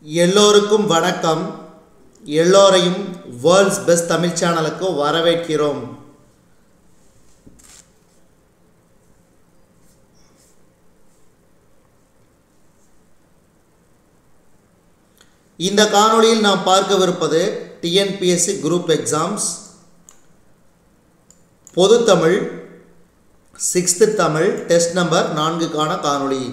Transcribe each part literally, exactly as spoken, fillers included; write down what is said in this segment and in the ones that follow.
எல்லோருக்கும் வணக்கம். எல்லோரையும் வேர்ல்ட்ஸ் பெஸ்ட் தமிழ் சேனலுக்கு வரவேற்கிறோம். இந்த காணொளியில் நாம் பார்க்கவிருப்பது T N P S C group exams பொது Tamil sixth Tamil test number நான்குக்கான காணொளி.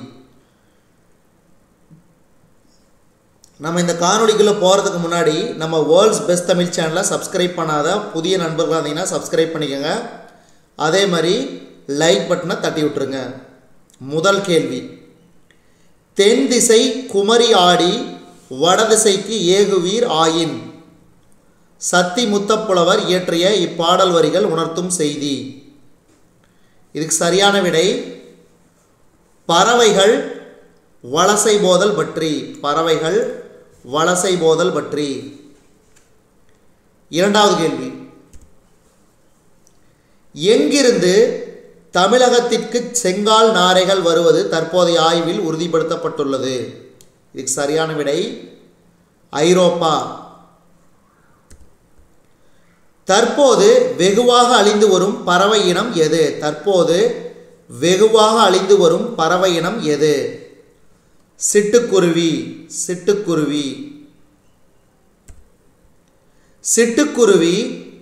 நம்ம இந்த காணொளிக்குள்ளே போகிறதுக்கு முன்னாடி நம்ம வேர்ல்ட்ஸ் பெஸ்ட் தமிழ் சேனலை சப்ஸ்கிரைப் பண்ணாத புதிய நண்பர்களாக இருந்தீங்கன்னா சப்ஸ்கிரைப் பண்ணிக்கோங்க. அதே மாதிரி லைக் பட்டனை தட்டி விட்டுருங்க. முதல் கேள்வி, தென் திசை குமரி ஆடி வடதிசைக்கு ஏகுவீர் ஆயின் சத்தி முத்தப்புலவர் இயற்றிய இப்பாடல் வரிகள் உணர்த்தும் செய்தி. இதுக்கு சரியான விடை பறவைகள் வலசை போதல் பற்றி. பறவைகள் வலசை போதல் பற்றி. இரண்டாவது கேள்வி, எங்கிருந்து தமிழகத்திற்கு செங்கால் நாரைகள் வருவது தற்போதைய ஆய்வில் உறுதிப்படுத்தப்பட்டுள்ளது? இதுக்கு சரியான விடை ஐரோப்பா. தற்போது வெகுவாக அழிந்து வரும் பறவை இனம் எது? தற்போது வெகுவாக அழிந்து வரும் பறவை இனம் எது? சிட்டுக்குருவி. சிட்டுக்குருவி. சிட்டுக்குருவி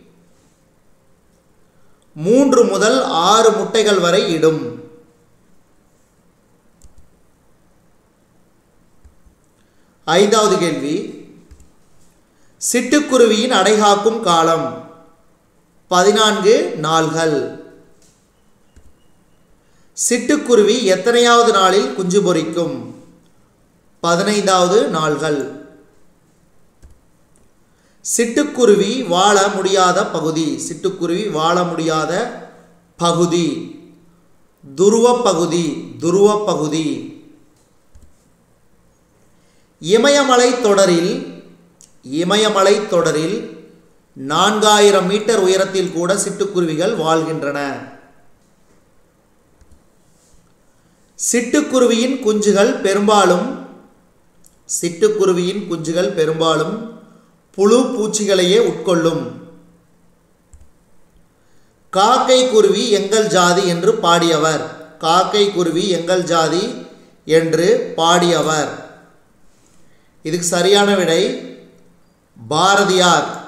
மூன்று முதல் ஆறு முட்டைகள் வரை இடும். ஐந்தாவது கேள்வி, சிட்டுக்குருவியின் அடைகாக்கும் காலம் பதினான்கு நாள்கள். சிட்டுக்குருவி எத்தனையாவது நாளில் குஞ்சு பொரிக்கும்? பதினைந்தாவது நாள்கள். சிட்டுக்குருவி வாழ முடியாத பகுதி. சிட்டுக்குருவி வாழ முடியாத பகுதி துருவ பகுதி. துருவ பகுதி. இமயமலை தொடரில் இமயமலை தொடரில் நான்காயிரம் மீட்டர் உயரத்தில் கூட சிட்டுக்குருவிகள் வாழ்கின்றன. சிட்டுக்குருவியின் குஞ்சுகள் பெரும்பாலும் சிட்டுக்குருவியின் குஞ்சுகள் பெரும்பாலும் புழு பூச்சிகளையே உட்கொள்ளும். காக்கை குருவி எங்கள் ஜாதி என்று பாடியவர். காக்கை குருவி எங்கள் ஜாதி என்று பாடியவர். இதுக்கு சரியான விடை பாரதியார்.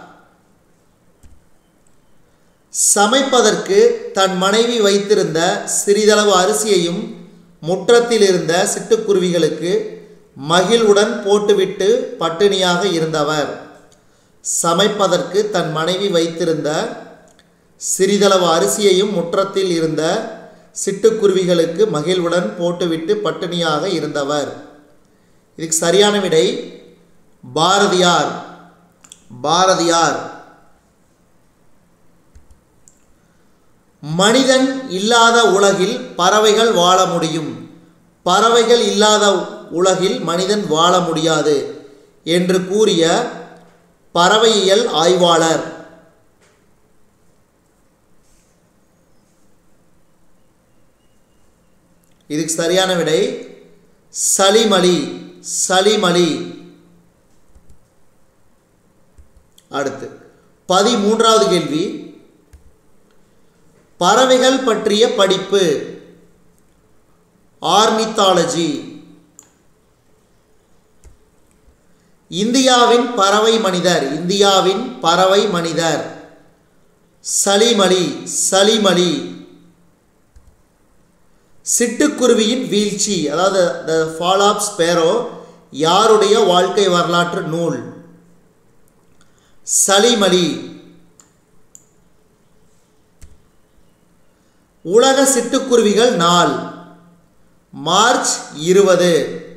சமைப்பதற்கு தன் மனைவி வைத்திருந்த சிறிதளவு அரிசியையும் முற்றத்தில் இருந்த சிட்டுக்குருவிகளுக்கு மகிழ்வுடன் போட்டுவிட்டு பட்டினியாக இருந்தவர். சமைப்பதற்கு தன் மனைவி வைத்திருந்த சிறிதளவு அரிசியையும் முற்றத்தில் இருந்த சிட்டுக்குருவிகளுக்கு மகிழ்வுடன் போட்டுவிட்டு பட்டினியாக இருந்தவர். இதுக்கு சரியான விடை பாரதியார். பாரதியார். மனிதன் இல்லாத உலகில் பறவைகள் வாழ முடியும். பறவைகள் இல்லாத உலகில் மனிதன் வாழ முடியாது என்று கூறிய பறவையியல் ஆய்வாளர். இதுக்கு சரியான விடை சலீம் அலி. சலீம் அலி. அடுத்து பதிமூன்றாவது கேள்வி, பறவைகள் பற்றிய படிப்பு ஆர்னித்தாலஜி. இந்தியாவின் பறவை மனிதர். இந்தியாவின் பறவை மனிதர் சலீம் அலி. சலீம் அலி. சிட்டுக்குருவியின் வீழ்ச்சி, அதாவது த ஃபால் ஆஃப் ஸ்பேரோ, யாருடைய வாழ்க்கை வரலாற்று நூல்? சலீம் அலி. உலக சிட்டுக்குருவிகள் நாள் மார்ச் இருபது.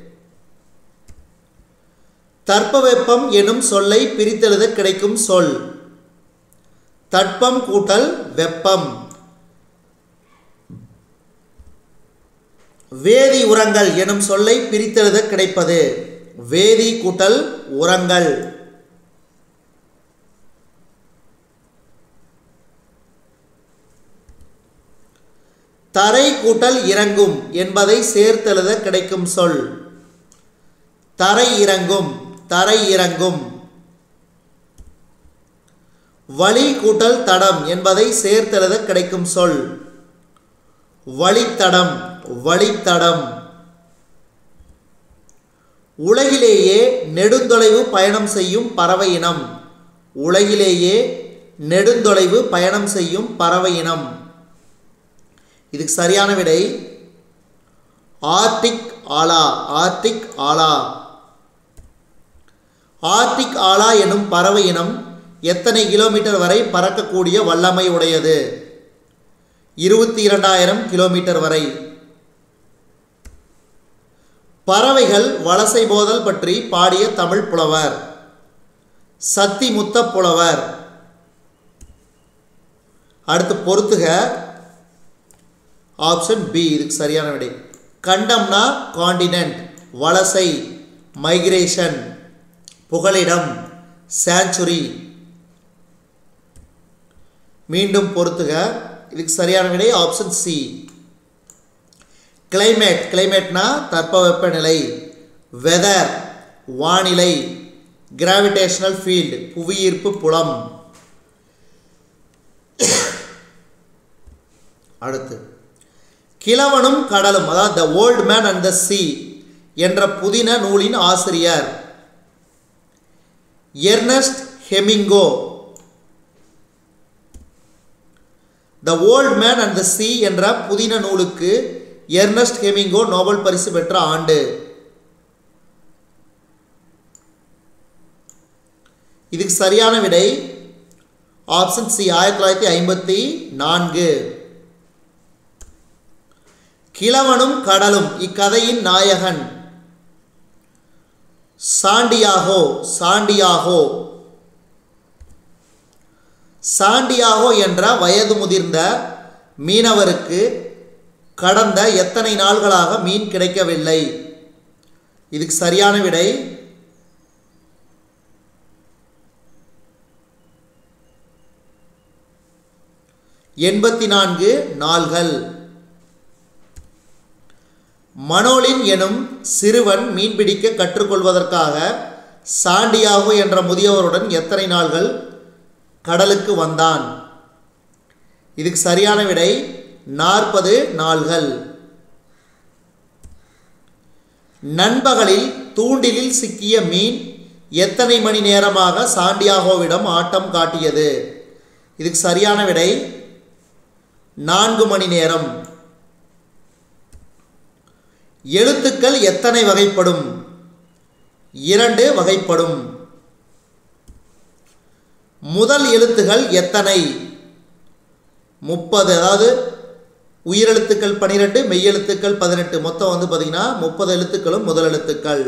தட்பவெப்பம் எனும் சொல்லை பிரித்தெழுத கிடைக்கும் சொல் தட்பம் கூட்டல் வெப்பம். வேதி உரங்கள் எனும் சொல்லை பிரித்தெழுத கிடைப்பது வேதி கூட்டல் உரங்கள். தரை கூட்டல் இறங்கும் என்பதை சேர்த்தெழுத கிடைக்கும் சொல் தரை இறங்கும். தரை இறங்கும். வழி கூட்டல் தடம் என்பதை சேர்த்தெழுத கிடைக்கும் சொல் வழித்தடம். வழித்தடம். உலகிலேயே நெடுந்தொலைவு பயணம் செய்யும் பறவை இனம். உலகிலேயே நெடுந்தொலைவு பயணம் செய்யும் பறவை இனம். இதுக்கு சரியான விடை ஆர்டிக் ஆலா. ஆர்டிக் ஆலா. ஆர்டிக் ஆலா எனும் பறவை இனம் எத்தனை கிலோமீட்டர் வரை பறக்கக்கூடிய வல்லமை உடையது? இருபத்தி இரண்டாயிரம் கிலோமீட்டர் வரை. பறவைகள் வலசை போதல் பற்றி பாடிய தமிழ் புலவர் சத்திமுத்த புலவர். அடுத்து பொறுத்துக. ஆப்ஷன் பி இதுக்கு சரியான விடை. கண்டம்னா காண்டினென்ட், வலசை, மைக்ரேஷன், புகலிடம், சான்ச்சுரி. மீண்டும் பொறுத்துக. இதுக்கு சரியான விடை ஆப்ஷன் சி. கிளைமேட். கிளைமேட்னா தட்பவெப்பநிலை. வெதர் வானிலை. கிராவிடேஷனல் ஃபீல்டு புவியீர்ப்பு புலம். அடுத்து கிழவனும் கடலும், அதாவது the old man and the sea என்ற புதின நூலின் ஆசிரியர் Ernest Hemingway. The old man and the sea என்ற புதின நூலுக்கு எர்னஸ்ட் ஹெமிங்கோ நோபல் பரிசு பெற்ற ஆண்டு. இதுக்கு சரியான விடை ஆப்ஷன் சி ஆயிரத்தி தொள்ளாயிரத்தி ஐம்பத்தி நான்கு. கிழவனும் கடலும் இக்கதையின் நாயகன் சாண்டியாகோ. சாண்டியாகோ. சாண்டியாகோ என்ற வயது முதிர்ந்த மீனவருக்கு கடந்த எத்தனை நாள்களாக மீன் கிடைக்கவில்லை? இதுக்கு சரியான விடை எண்பத்தி நான்கு நாள்கள். மனோலின் எனும் சிறுவன் மீன்பிடிக்க கற்றுக்கொள்வதற்காக சாண்டியாகோ என்ற முதியவருடன் எத்தனை நாள்கள் கடலுக்கு வந்தான்? இதுக்கு சரியான விடை நாற்பது நாள்கள். நண்பகலில் தூண்டிலில் சிக்கிய மீன் எத்தனை மணி நேரமாக சாண்டியாகோவிடம் ஆட்டம் காட்டியது? இதுக்கு சரியான விடை நான்கு மணி நேரம். எழுத்துக்கள் எத்தனை வகைப்படும்? இரண்டு வகைப்படும். முதல் எழுத்துகள் எத்தனை? முப்பது. அதாவது உயிரெழுத்துக்கள் பனிரெண்டு, மெய்யெழுத்துக்கள் பதினெட்டு. மொத்தம் வந்து பார்த்தீங்கன்னா முப்பது எழுத்துக்களும் முதல் எழுத்துக்கள்.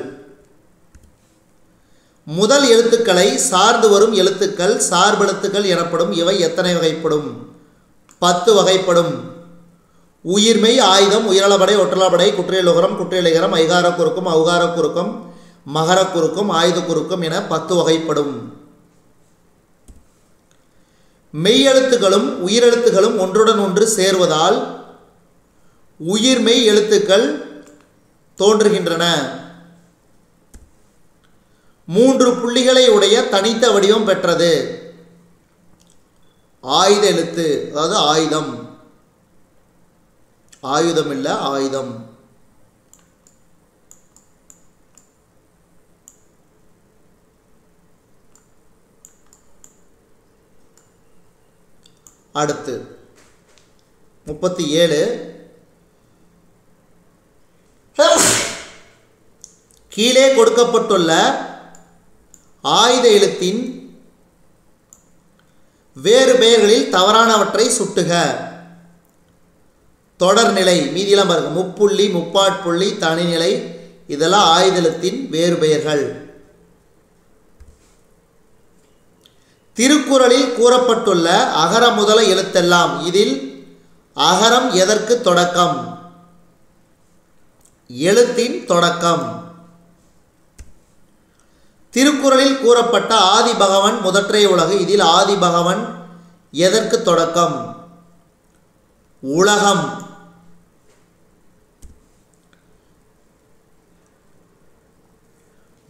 முதல் எழுத்துக்களை சார்ந்து வரும் எழுத்துக்கள் சார்பெழுத்துக்கள் எனப்படும். இவை எத்தனை வகைப்படும்? பத்து வகைப்படும். உயிர்மெய், ஆயுதம், உயிரளபடை, ஒற்றளபடை, குற்றியலுகரம், குற்றியலிகரம், ஐகார குறுக்கம், அவுகார குறுக்கம், மகர குறுக்கம், ஆயுத குறுக்கம் என பத்து வகைப்படும். மெய்யெழுத்துக்களும் உயிரெழுத்துக்களும் ஒன்றுடன் ஒன்று சேர்வதால் உயிர்மெய் எழுத்துக்கள் தோன்றுகின்றன. மூன்று புள்ளிகளை உடைய தனித்த வடிவம் பெற்றது. ஆயுத எழுத்து, அதாவது ஆயுதம். ஆயுதம் இல்ல, ஆயுதம். அடுத்து முப்பத்தி ஏழு. கீழே கொடுக்கப்பட்டுள்ள ஆயுத எழுத்தின் வேறு பெயர்களில் தவறானவற்றை சுட்டுக. தொடர்நிலை, மீதியெல்லாம் பாருங்க, முப்புள்ளி, முப்பாட்புள்ளி, தனிநிலை, இதெல்லாம் ஆயுத எழுத்தின் வேறு பெயர்கள். திருக்குறளில் கூறப்பட்டுள்ள அகர முதல எழுத்தெல்லாம், இதில் அகரம் எதற்கு தொடக்கம்? எழுத்தின் தொடக்கம். திருக்குறளில் கூறப்பட்ட ஆதி பகவன் முதற்றே உலகு, இதில் ஆதி பகவன் எதற்கு தொடக்கம்? உலகம்.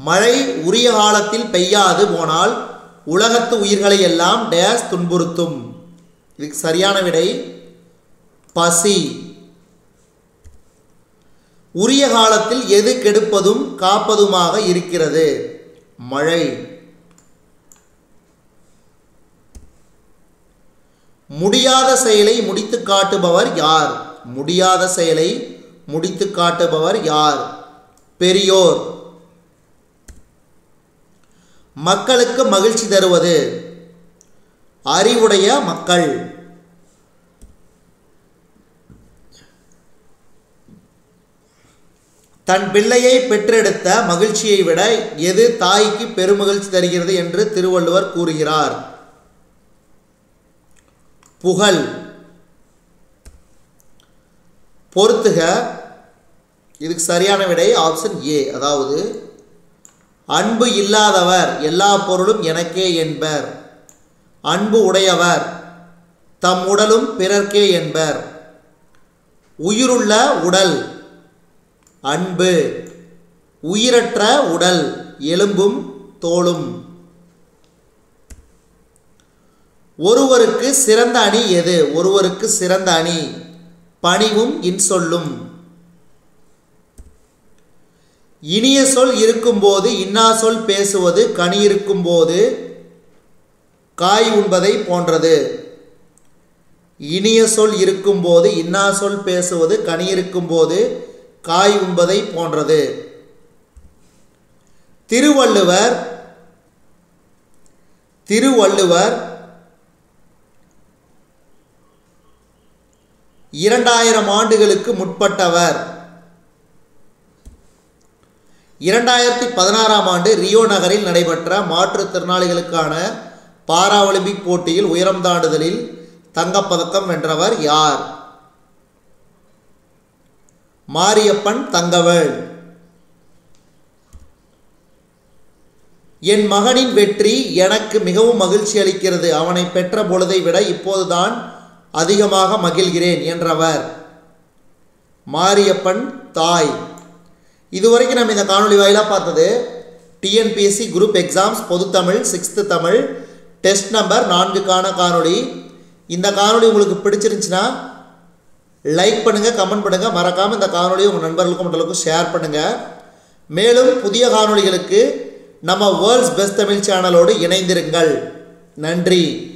மழை உரிய காலத்தில் பெய்யாது போனால் உலகத்து உயிர்களை எல்லாம் டேஸ் துன்புறுத்தும். இதுக்கு சரியான விடை பசி. உரிய காலத்தில் எது கெடுப்பதும் காப்பதுமாக இருக்கிறது? மழை. முடியாத செயலை முடித்து காட்டுபவர் யார்? முடியாத செயலை முடித்து காட்டுபவர் யார்? பெரியோர். மக்களுக்கு மகிழ்ச்சி தருவது? அறிவுடைய மக்கள். தன் பிள்ளையை பெற்றெடுத்த மகிழ்ச்சியை விட எது தாய்க்கு பெருமகிழ்ச்சி தருகிறது என்று திருவள்ளுவர் கூறுகிறார்? புகழ். பொறுத்துக. இதுக்கு சரியான விடை ஆப்ஷன் ஏ. அதாவது அன்பு இல்லாதவர் எல்லா பொருளும் எனக்கே என்பர். அன்பு உடையவர் தம் உடலும் பிறர்க்கே என்பர். உயிருள்ள உடல் அன்பு. உயிரற்ற உடல் எலும்பும் தோலும். ஒருவருக்கு சிறந்த அணி எது? ஒருவருக்கு சிறந்த அணி பணிவும் இன்சொல்லும். இனிய சொல் இருக்கும்போது இன்னா சொல் பேசுவது கனி இருக்கும்போது காய் உண்பதை போன்றது. இனிய சொல் இருக்கும்போது இன்னா சொல் பேசுவது கனி இருக்கும்போது காய் உண்பதை போன்றது. திருவள்ளுவர் திருவள்ளுவர் இரண்டாயிரம் ஆண்டுகளுக்கு முற்பட்டவர். இரண்டாயிரத்தி பதினாறாம் ஆண்டு ரியோ நகரில் நடைபெற்ற மாற்றுத்திறனாளிகளுக்கான பாரா ஒலிம்பிக் போட்டியில் உயரம் தாண்டுதலில் தங்கப்பதக்கம் வென்றவர் யார்? மாரியப்பன் தங்கவேல். என் மகனின் வெற்றி எனக்கு மிகவும் மகிழ்ச்சி அளிக்கிறது. அவனை பெற்ற பொழுதை விட இப்போதுதான் அதிகமாக மகிழ்கிறேன் என்றவர்? மாரியப்பன் தாய். இதுவரைக்கும் நம்ம இந்த காணொலி வாயிலாக பார்த்தது டிஎன்பிஎஸ்சி குரூப் எக்ஸாம்ஸ் பொதுத்தமிழ் சிக்ஸ்த்து தமிழ் டெஸ்ட் நம்பர் நான்குக்கான காணொலி. இந்த காணொலி உங்களுக்கு பிடிச்சிருந்துச்சுன்னா லைக் பண்ணுங்கள், கமெண்ட் பண்ணுங்கள். மறக்காமல் இந்த காணொலியை உங்கள் நண்பர்களுக்கும் மற்றவர்களுக்கும் ஷேர் பண்ணுங்கள். மேலும் புதிய காணொலிகளுக்கு நம்ம வேர்ல்ட்ஸ் பெஸ்ட் தமிழ் சேனலோடு இணைந்திருங்கள். நன்றி.